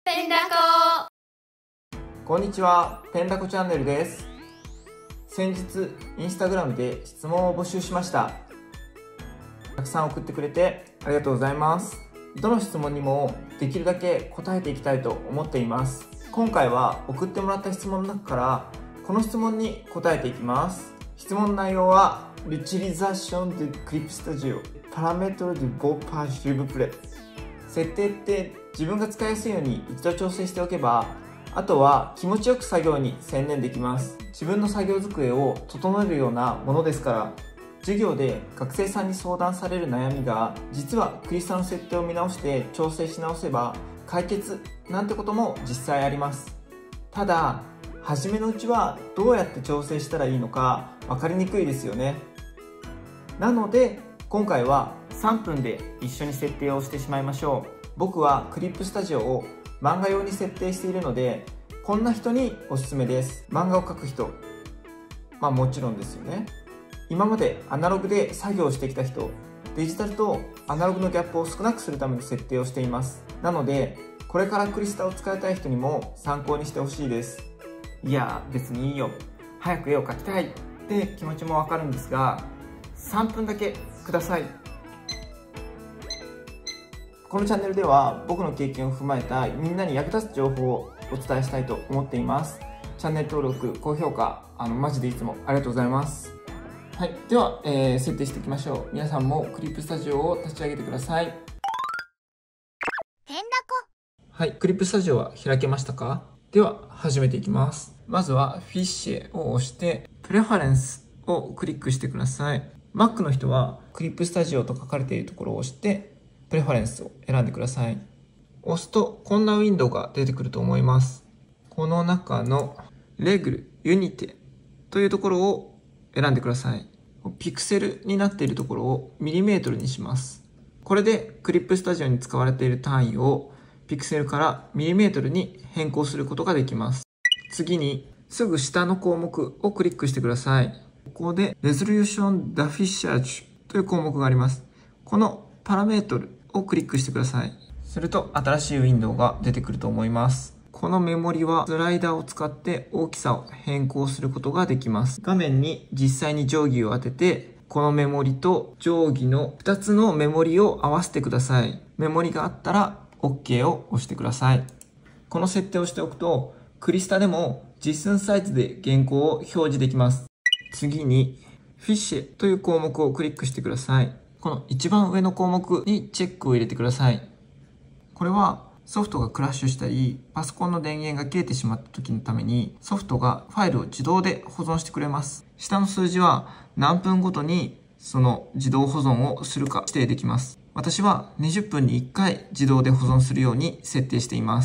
ペンダコ。 こんにちは、ペンダコチャンネルです。先日インスタグラムで質問を募集しました。たくさん送ってくれてありがとうございます。どの質問にもできるだけ答えていきたいと思っています。今回は送ってもらった質問の中からこの質問に答えていきます。質問内容は L'utilisation de Clip Studio Paramètres de beau page s'il vous plaît。 設定って自分が使いやすいように一度調整しておけば、あとは気持ちよく作業に専念できます。自分の作業机を整えるようなものですから。授業で学生さんに相談される悩みが、実はクリスタの設定を見直して調整し直せば解決なんてことも実際あります。ただ初めのうちはどうやって調整したらいいのか分かりにくいですよね。なので今回は3分で一緒に設定をしてしまいましょう。僕はクリップスタジオを漫画用に設定しているので、こんな人におすすめです。漫画を描く人、もちろんですよね。今までアナログで作業をしてきた人、デジタルとアナログのギャップを少なくするための設定をしています。なのでこれからクリスタを使いたい人にも参考にしてほしいです。いや別にいいよ、早く絵を描きたいって気持ちもわかるんですが、3分だけください。このチャンネルでは僕の経験を踏まえたみんなに役立つ情報をお伝えしたいと思っています。チャンネル登録、高評価、マジでいつもありがとうございます。はい、では、設定していきましょう。皆さんもクリップスタジオを立ち上げてください。 ペンダはい、クリップスタジオは開けましたか？では始めていきます。まずはフィッシェを押してプレファレンスをクリックしてください。 Mac の人はクリップスタジオと書かれているところを押してプレファレンスを選んでください。押すとこんなウィンドウが出てくると思います。この中のレグル、ユニテというところを選んでください。ピクセルになっているところをミリメートルにします。これでクリップスタジオに使われている単位をピクセルからミリメートルに変更することができます。次にすぐ下の項目をクリックしてください。ここでレゾリューションダフィッシャージという項目があります。このパラメートルをクリックしてください。すると新しいウィンドウが出てくると思います。このメモリはスライダーを使って大きさを変更することができます。画面に実際に定規を当てて、このメモリと定規の2つのメモリを合わせてください。メモリがあったら OK を押してください。この設定をしておくと、クリスタでも実寸サイズで原稿を表示できます。次にフィッシェという項目をクリックしてください。この一番上の項目にチェックを入れてください。これはソフトがクラッシュしたり、パソコンの電源が切れてしまった時のために、ソフトがファイルを自動で保存してくれます。下の数字は何分ごとにその自動保存をするか指定できます。私は20分に1回自動で保存するように設定しています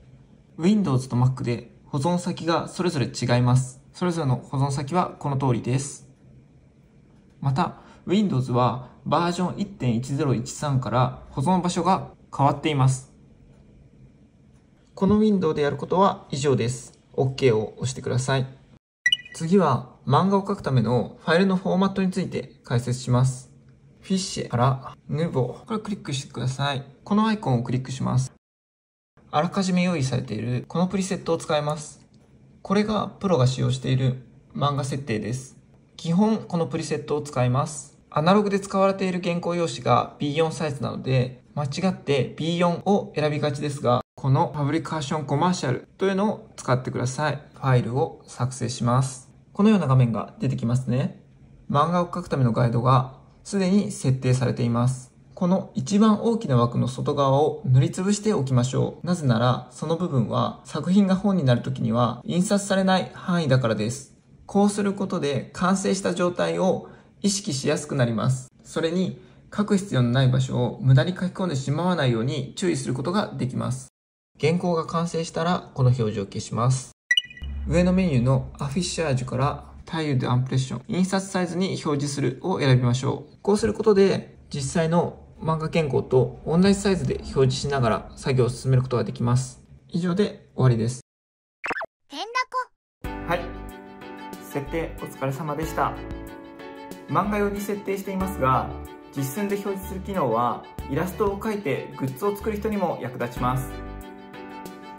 。Windows と Mac で保存先がそれぞれ違います。それぞれの保存先はこの通りです。また、Windows はバージョン 1.1013 から保存場所が変わっています。このウィンドウでやることは以上です。OK を押してください。次は漫画を描くためのファイルのフォーマットについて解説します。フィッシェからヌボー、これをクリックしてください。このアイコンをクリックします。あらかじめ用意されているこのプリセットを使います。これがプロが使用している漫画設定です。基本このプリセットを使います。アナログで使われている原稿用紙が B4 サイズなので、間違って B4 を選びがちですが、このパブリカーションコマーシャルというのを使ってください。ファイルを作成します。このような画面が出てきますね。漫画を描くためのガイドがすでに設定されています。この一番大きな枠の外側を塗りつぶしておきましょう。なぜならその部分は作品が本になるときには印刷されない範囲だからです。こうすることで完成した状態を意識しやすくなります。それに書く必要のない場所を無駄に書き込んでしまわないように注意することができます。原稿が完成したらこの表示を消します。上のメニューのアフィッシャージュからタイルでアンプレッション、印刷サイズに表示するを選びましょう。こうすることで実際の漫画原稿と同じサイズで表示しながら作業を進めることができます。以上で終わりです。 ペンダコ。 はい、設定お疲れ様でした。漫画用に設定していますが、実寸で表示する機能はイラストを描いてグッズを作る人にも役立ちます。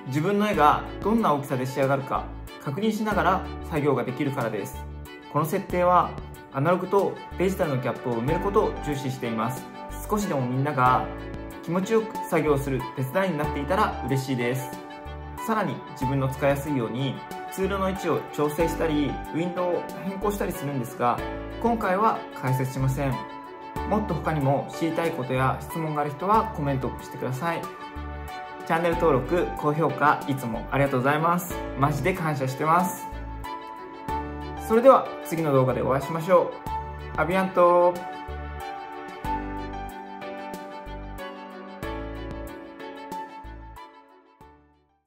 自分の絵がどんな大きさで仕上がるか確認しながら作業ができるからです。この設定はアナログとデジタルのギャップを埋めることを重視しています。少しでもみんなが気持ちよく作業する手伝いになっていたら嬉しいです。さらに自分の使いやすいようにツールの位置を調整したりウィンドウを変更したりするんですが、今回は解説しません。もっと他にも知りたいことや質問がある人はコメントしてください。チャンネル登録、高評価いつもありがとうございます。マジで感謝してます。それでは次の動画でお会いしましょう。アビアント。